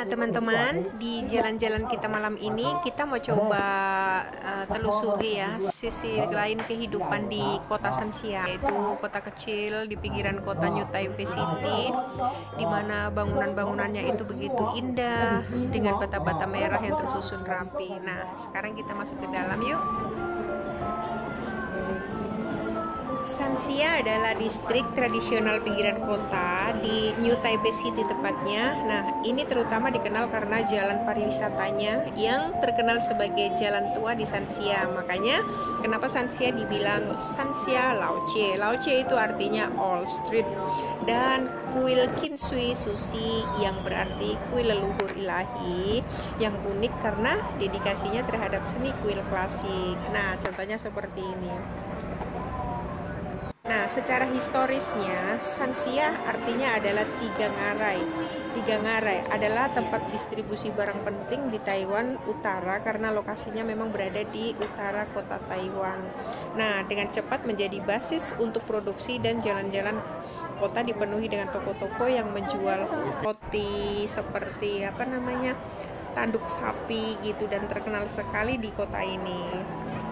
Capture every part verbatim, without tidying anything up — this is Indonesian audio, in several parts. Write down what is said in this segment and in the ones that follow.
Nah teman-teman, di jalan-jalan kita malam ini kita mau coba uh, telusuri ya sisi lain kehidupan di kota Shanxia, yaitu kota kecil di pinggiran kota New Taipei City, di mana bangunan-bangunannya itu begitu indah dengan bata-bata merah yang tersusun rapi. Nah sekarang kita masuk ke dalam yuk. Shanxia adalah distrik tradisional pinggiran kota di New Taipei City tepatnya. Nah, ini terutama dikenal karena jalan pariwisatanya yang terkenal sebagai jalan tua di Shanxia. Makanya kenapa Shanxia dibilang Shanxia Laoche. Laoche itu artinya Old Street. Dan kuil Qinshui Sushi yang berarti kuil leluhur ilahi yang unik karena dedikasinya terhadap seni kuil klasik. Nah, contohnya seperti ini. Nah, secara historisnya, Shanxia artinya adalah tiga ngarai. Tiga ngarai adalah tempat distribusi barang penting di Taiwan Utara karena lokasinya memang berada di utara kota Taiwan. Nah, dengan cepat menjadi basis untuk produksi dan jalan-jalan kota dipenuhi dengan toko-toko yang menjual roti seperti apa namanya tanduk sapi gitu dan terkenal sekali di kota ini.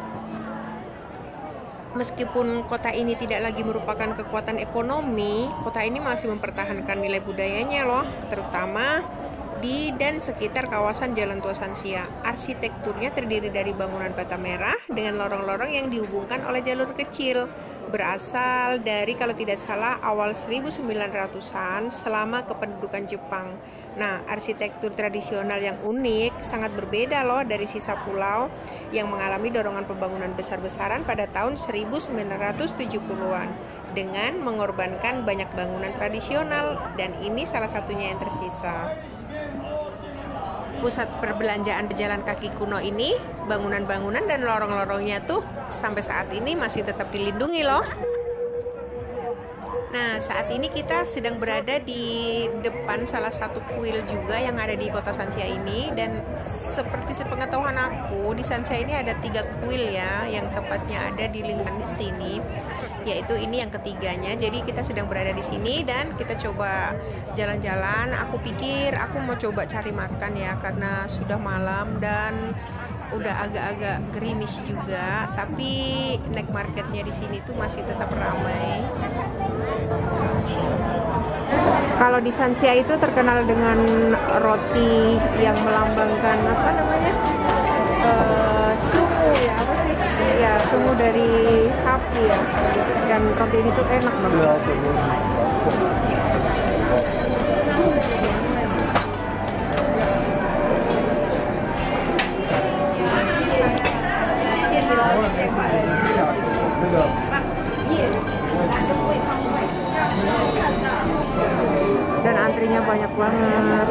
Meskipun kota ini tidak lagi merupakan kekuatan ekonomi, kota ini masih mempertahankan nilai budayanya loh, terutama di dan sekitar kawasan Jalan Tua Shanxia. Arsitekturnya terdiri dari bangunan bata merah dengan lorong-lorong yang dihubungkan oleh jalur kecil, berasal dari kalau tidak salah awal seribu sembilan ratusan selama kependudukan Jepang. Nah, arsitektur tradisional yang unik sangat berbeda loh dari sisa pulau yang mengalami dorongan pembangunan besar-besaran pada tahun seribu sembilan ratus tujuh puluhan dengan mengorbankan banyak bangunan tradisional, dan ini salah satunya yang tersisa. Pusat perbelanjaan pejalan kaki kuno ini, bangunan-bangunan dan lorong-lorongnya tuh sampai saat ini masih tetap dilindungi loh. Nah, saat ini kita sedang berada di depan salah satu kuil juga yang ada di kota Shanxia ini, dan seperti sepengetahuan aku di Shanxia ini ada tiga kuil ya yang tepatnya ada di lingkungan di sini, yaitu ini yang ketiganya. Jadi kita sedang berada di sini dan kita coba jalan-jalan. Aku pikir aku mau coba cari makan ya karena sudah malam dan udah agak-agak gerimis juga, tapi night marketnya di sini tuh masih tetap ramai. Kalau di Shanxia itu terkenal dengan roti yang melambangkan apa namanya uh, sumu ya apa sih ya sumu dari sapi ya, dan roti ini tuh enak banget. Dan antrinya banyak banget.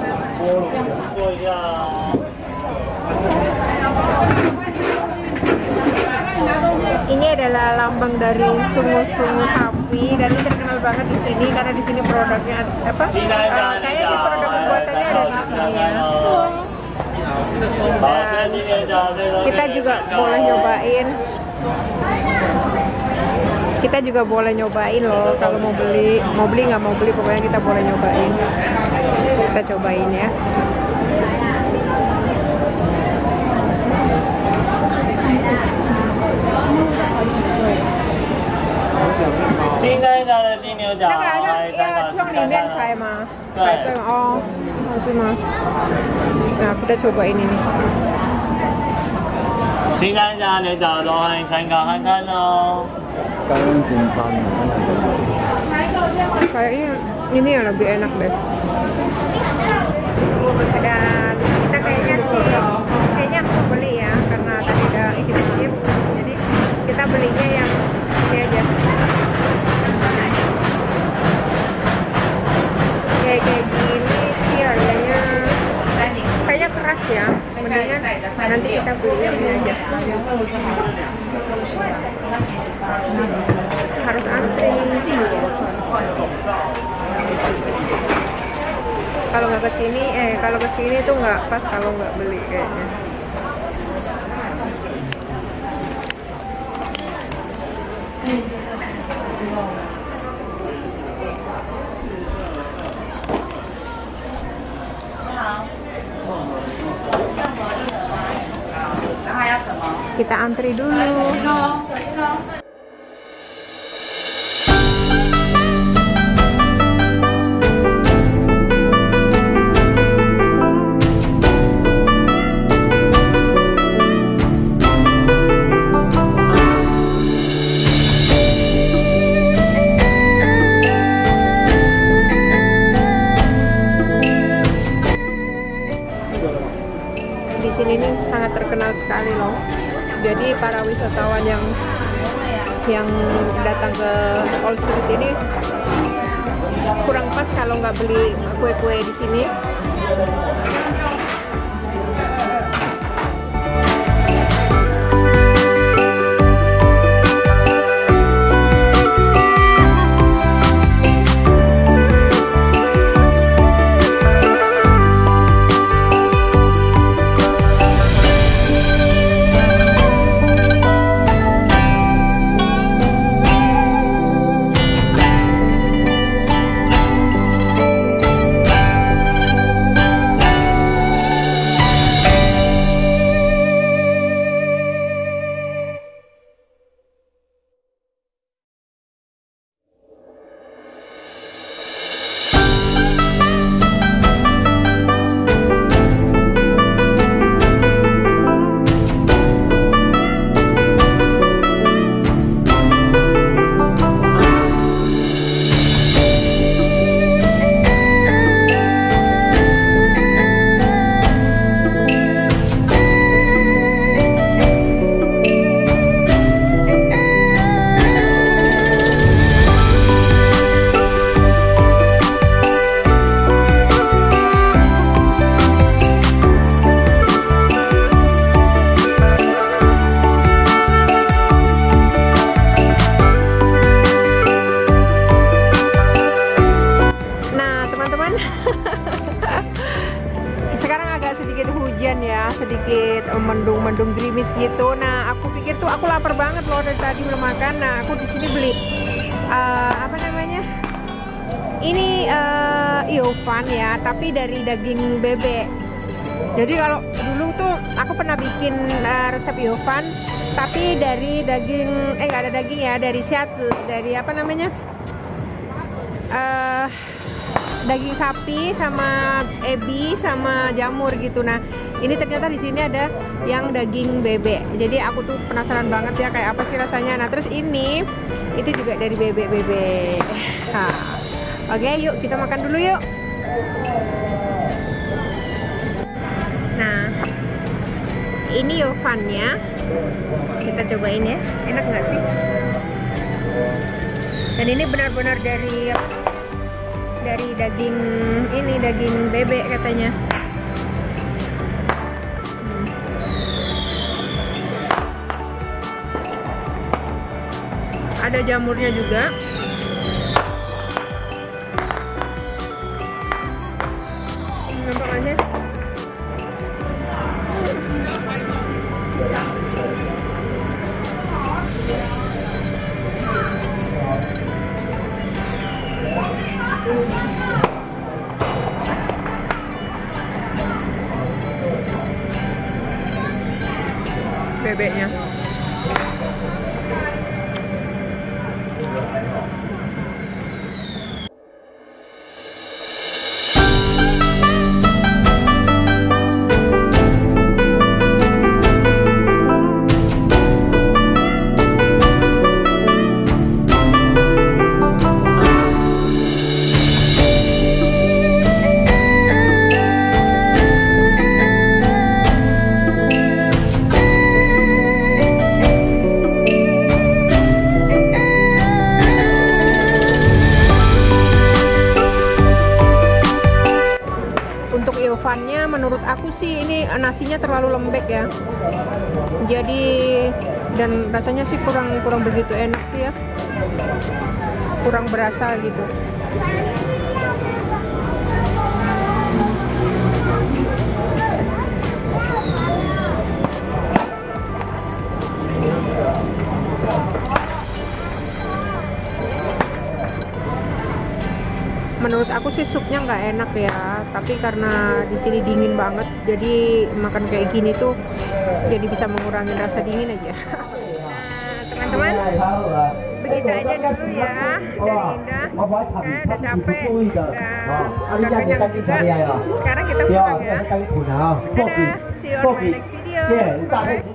Ini adalah lambang dari sungu-sungu sapi dan ini terkenal banget di sini karena di sini produknya apa? Uh, kayaknya sih produk pembuatannya ada di sini ya. Dan kita juga boleh nyobain. Kita juga boleh nyobain loh kalau mau beli, mau beli nggak mau beli, pokoknya kita boleh nyobain. Kita cobain ya. Nah, kita cobain ini. Kayaknya ini yang lebih enak deh. Dan kita kayaknya sih kayaknya mau beli ya karena tadi udah icip-icip, jadi kita belinya yang ini aja. Kayak kayak gini sih harganya kayaknya keras ya, mendingan nanti kita beli yang ini aja. Harus antri. Kalau nggak kesini, eh kalau kesini tuh nggak pas kalau nggak beli kayaknya. Kita antri dulu. Di sini ini sangat terkenal sekali loh. Jadi para wisatawan yang yang datang ke Old Street ini kurang pas kalau nggak beli kue-kue di sini. Sedikit mendung-mendung gerimis gitu. Nah, aku pikir tuh aku lapar banget loh dari tadi belum makan. Nah, aku di sini beli uh, apa namanya? Ini uh, iofan ya, tapi dari daging bebek. Jadi kalau dulu tuh aku pernah bikin uh, resep iofan, tapi dari daging eh nggak ada daging ya, dari shiatsu, dari apa namanya? Uh, daging sapi sama ebi sama jamur gitu. Nah, ini ternyata di sini ada yang daging bebek. Jadi aku tuh penasaran banget ya kayak apa sih rasanya. Nah, terus ini itu juga dari bebek-bebek. Nah, oke, yuk kita makan dulu yuk. Nah, ini iofan-nya. Kita cobain ya. Enak nggak sih? Dan ini benar-benar dari dari daging ini, daging bebek katanya. Hmm. Ada jamurnya juga. Nampaknya bebeknya. Iofan-nya menurut aku sih ini nasinya terlalu lembek ya. Jadi dan rasanya sih kurang kurang begitu enak sih ya. Kurang berasa gitu. Menurut aku sih supnya nggak enak ya, Tapi karena di sini dingin banget, jadi makan kayak gini tuh jadi bisa mengurangi rasa dingin aja. Teman-teman, begitu aja dulu ya dari Indah. Saya udah capek, udah, udah kenyang juga. Sekarang kita pulang ya. Dadah, see you on my next video. Bye.